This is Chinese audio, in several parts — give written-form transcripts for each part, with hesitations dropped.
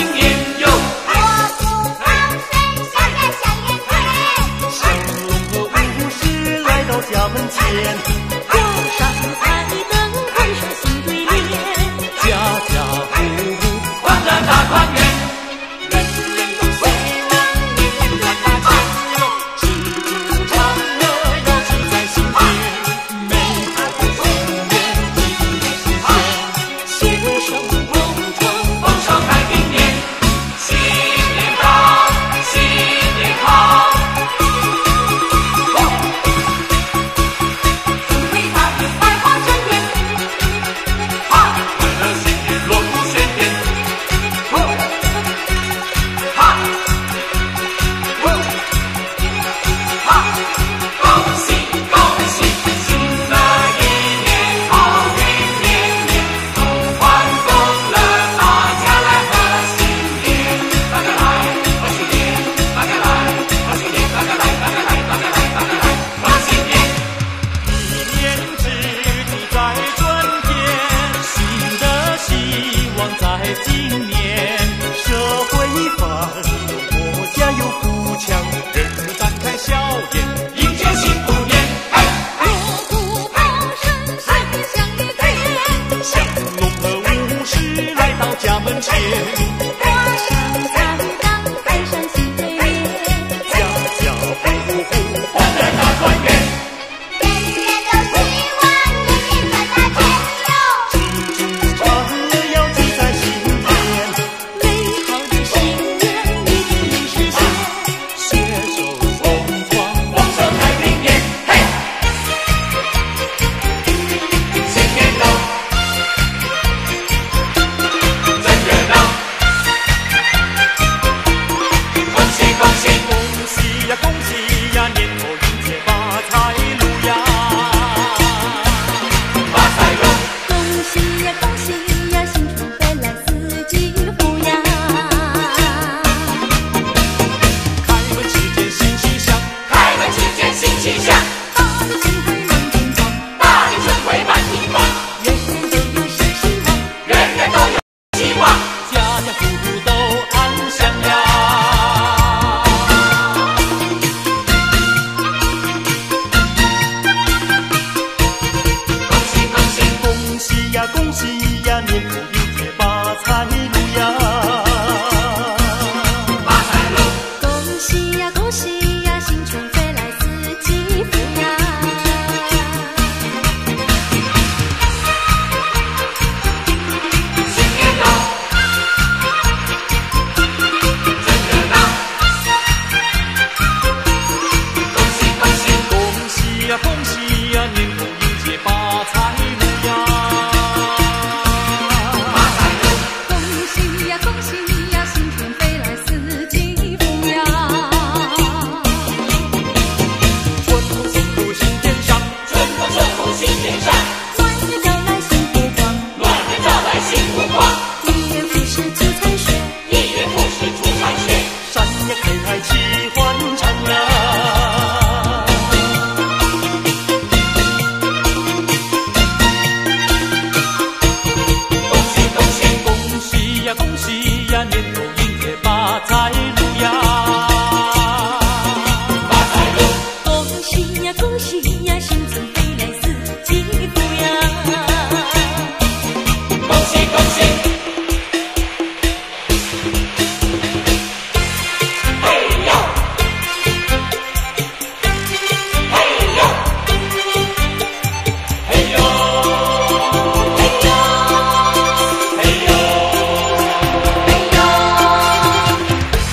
新年哟！ 锣鼓放声响呀响连天， 神龙和武士来到家门前， 挂上彩灯，换上新对联， 家家户户欢乐大团圆。 人人都希望年年赚大钱， 庆祝长乐要记在心间，美好的心愿一定实现，携手共创丰收太平年，新年好，新年好。 祝伟大的百花争艳， 哈，快乐新年锣鼓喧天。呼，哈，呼，哈，恭喜恭喜，新的一年好运连连，同欢共乐，大家来贺新年，大家来贺新年，大家来贺新年，大家来，大家来，大家来，大家来贺新年。 一年之计在春天，新的希望在今年，社会繁荣，国家有富强，人人展开笑颜， 迎接新虎年，嘿， 锣鼓炮声响呀响连天， 降龙和武士来到家门前， 挂上彩灯，换上新对联， 家家户户欢乐大团圆。 人人都希望年年赚大钱哟。 庆祝长乐要记在心间， 美好的心愿一定能实现。 携手共创丰收太平年，嘿，新年到，真热闹，恭喜恭喜， 恭喜呀恭喜呀，年头迎接发财路呀！ 发财路， 恭喜呀恭喜呀，新春飞来四季福呀！ 开门之间欣欣向， 开门之间新气象， 大的春回满天放， 大地春回满地放， 人人都有新希望。 人人都有希望。 家家户户都安详呀！ 恭喜恭喜， 恭喜呀恭喜呀，年头迎接发财路呀！ 发财路， 恭喜呀恭喜呀，新春飞来四季福呀！ 新年到，真热闹，恭喜恭喜， 恭喜呀恭喜呀，年头迎接发财路呀！ 发财路， 恭喜呀恭喜呀，新春飞来四季福呀！ 春风送入新天上， 春风顺风新天上， 暖阳照来新火光， 暖阳照来新火光， 一元复始出彩雪， 一元复始出彩雪， 山呀开齐欢唱呀！ 恭喜恭喜， 恭喜呀恭喜呀，年头迎接发财路呀！ 发财路， 恭喜呀恭喜呀，新春飞来四季福呀！ 恭喜恭喜，嘿呦，嘿呦，嘿呦，嘿呦，嘿呦。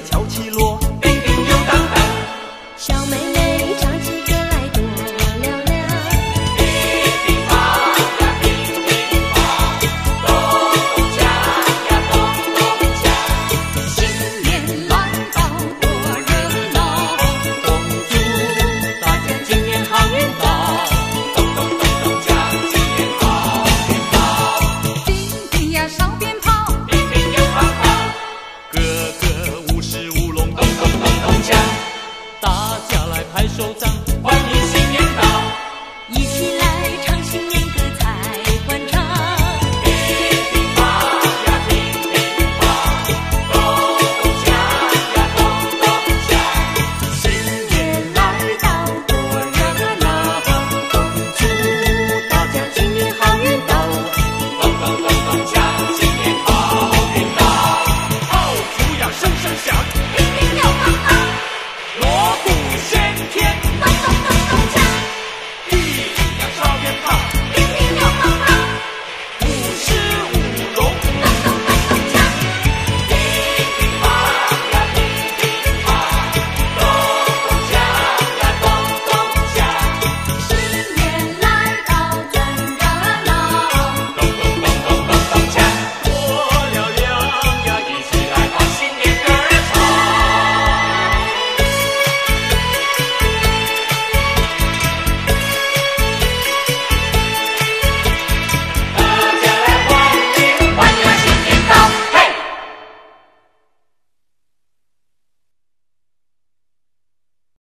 敲起锣， 叮叮又当当， 小妹妹唱起歌来多嘹亮。 叮叮乓呀叮叮乓，咚咚锵呀咚咚锵， 新年来到多热闹， 恭祝大家今年好运到， 咚咚咚咚锵，今年好运到， 叮叮呀烧鞭炮， 叮叮又乓乓， 个个舞狮舞龙， 咚咚咚咚锵， 大家来拍手掌。